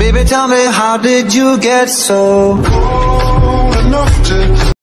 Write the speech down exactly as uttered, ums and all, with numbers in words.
Baby, tell me, how did you get so cold?